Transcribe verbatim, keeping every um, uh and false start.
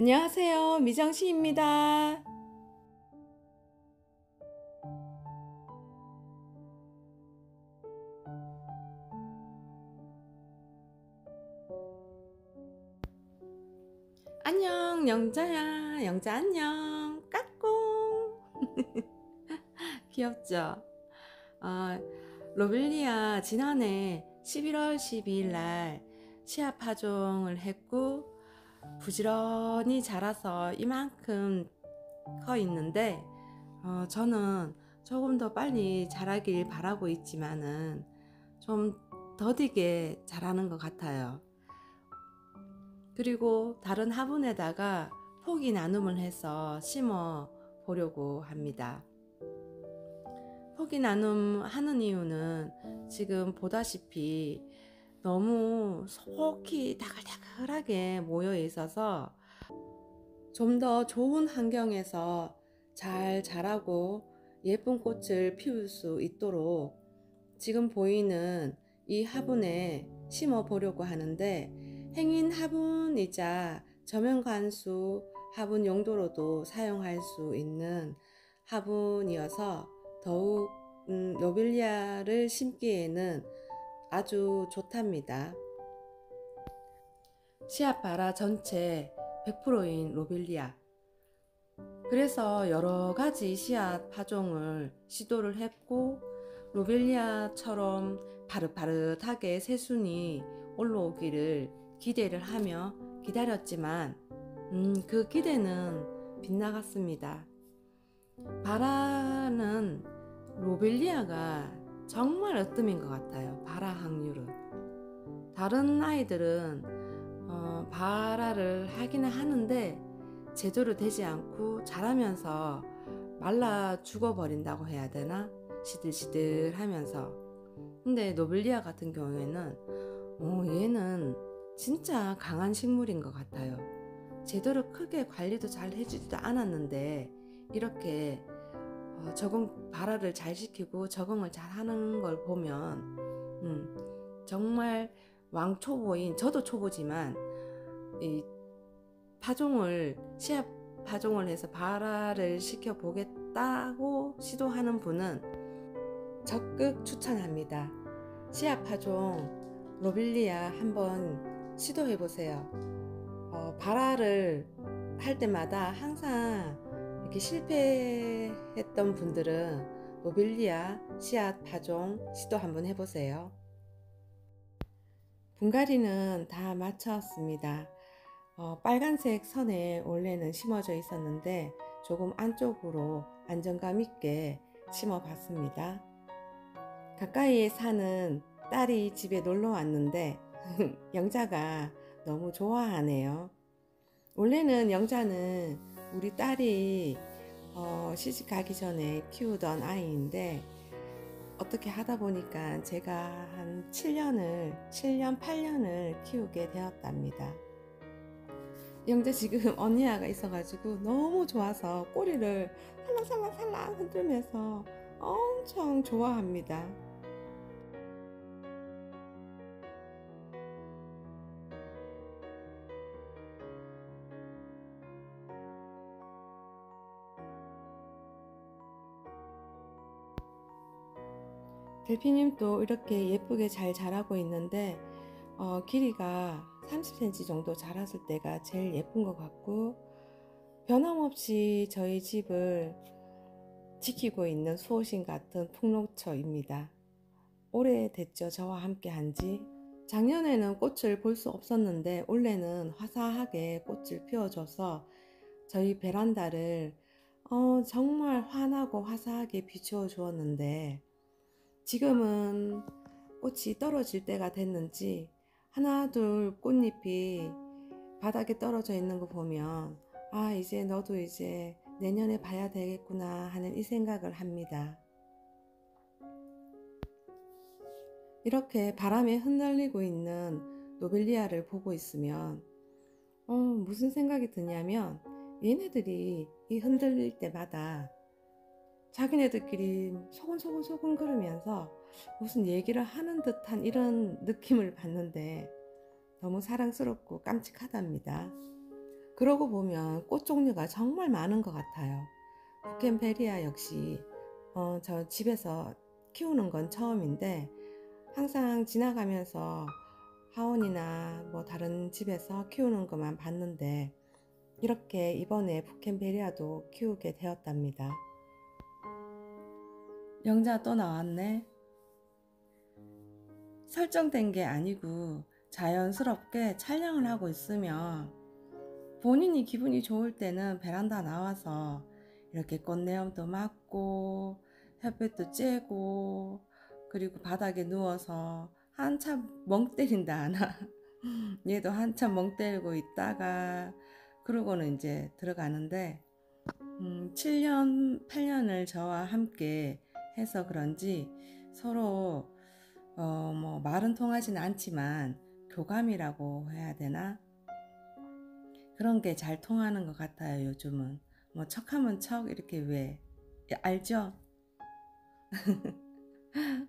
안녕하세요. 미정씨입니다. 안녕, 영자야. 영자 안녕. 까꿍. 귀엽죠? 어, 로벨리아 지난해 십일월 십이일 날 씨앗 파종을 했고 부지런히 자라서 이만큼 커 있는데 어, 저는 조금 더 빨리 자라길 바라고 있지만은 좀 더디게 자라는 것 같아요. 그리고 다른 화분에다가 포기 나눔을 해서 심어 보려고 합니다. 포기 나눔 하는 이유는 지금 보다시피 너무 속히 다글다글하게 모여 있어서 좀 더 좋은 환경에서 잘 자라고 예쁜 꽃을 피울 수 있도록 지금 보이는 이 화분에 심어 보려고 하는데, 행인 화분이자 저면관수 화분 용도로도 사용할 수 있는 화분이어서 더욱 음, 로벨리아를 심기에는 아주 좋답니다. 씨앗바라 전체 백 퍼센트인 로벨리아. 그래서 여러가지 씨앗 파종을 시도를 했고 로벨리아처럼 바릇바릇하게 새순이 올라오기를 기대를 하며 기다렸지만 음, 그 기대는 빗나갔습니다. 바라는 로벨리아가 정말 으뜸인 것 같아요. 바라 확률은. 다른 아이들은 어, 바라를 하기는 하는데 제대로 되지 않고 자라면서 말라 죽어버린다고 해야 되나? 시들시들 하면서. 근데 노벨리아 같은 경우에는 어, 얘는 진짜 강한 식물인 것 같아요. 제대로 크게 관리도 잘 해주지도 않았는데 이렇게 어, 적응, 발화를 잘 시키고 적응을 잘 하는 걸 보면 음, 정말 왕초보인, 저도 초보지만 이 파종을 씨앗 파종을 해서 발화를 시켜 보겠다고 시도하는 분은 적극 추천합니다. 씨앗 파종 로벨리아 한번 시도해 보세요. 어, 발화를 할 때마다 항상 이렇게 실패했던 분들은 로벨리아 씨앗 파종 시도 한번 해보세요. 분갈이는 다 마쳤습니다. 어, 빨간색 선에 원래는 심어져 있었는데 조금 안쪽으로 안정감 있게 심어 봤습니다. 가까이에 사는 딸이 집에 놀러 왔는데 영자가 너무 좋아하네요. 원래는 영자는 우리 딸이 어, 시집 가기 전에 키우던 아이인데 어떻게 하다 보니까 제가 한 칠 년을 칠 년 팔 년을 키우게 되었답니다. 영자 지금 언니야가 있어가지고 너무 좋아서 꼬리를 살랑살랑살랑 흔들면서 엄청 좋아합니다. 델피님도 이렇게 예쁘게 잘 자라고 있는데 어, 길이가 삼십 센티미터 정도 자랐을 때가 제일 예쁜 것 같고 변함없이 저희 집을 지키고 있는 수호신 같은 풍록초입니다. 오래됐죠. 저와 함께 한지. 작년에는 꽃을 볼 수 없었는데 올해는 화사하게 꽃을 피워줘서 저희 베란다를 어, 정말 환하고 화사하게 비추어 주었는데 지금은 꽃이 떨어질 때가 됐는지 하나 둘 꽃잎이 바닥에 떨어져 있는 거 보면 아, 이제 너도 이제 내년에 봐야 되겠구나 하는 이 생각을 합니다. 이렇게 바람에 흩날리고 있는 노벨리아를 보고 있으면 어, 무슨 생각이 드냐면 얘네들이 이 흔들릴 때마다 자기네들끼리 소곤소곤소곤 그러면서 무슨 얘기를 하는 듯한 이런 느낌을 받는데 너무 사랑스럽고 깜찍하답니다. 그러고 보면 꽃 종류가 정말 많은 것 같아요. 부켄베리아 역시 어, 저 집에서 키우는 건 처음인데 항상 지나가면서 하원이나 뭐 다른 집에서 키우는 것만 봤는데 이렇게 이번에 부켄베리아도 키우게 되었답니다. 영자 또 나왔네. 설정된 게 아니고 자연스럽게 촬영을 하고 있으면 본인이 기분이 좋을 때는 베란다 나와서 이렇게 꽃내음도 맡고 햇볕도 쬐고 그리고 바닥에 누워서 한참 멍 때린다 하나 얘도 한참 멍 때리고 있다가 그러고는 이제 들어가는데 음, 칠 년 팔 년을 저와 함께 해서 그런지 서로 어, 뭐 말은 통하진 않지만 교감이라고 해야 되나? 그런 게 잘 통하는 것 같아요. 요즘은 뭐 척하면 척 이렇게 왜 알죠?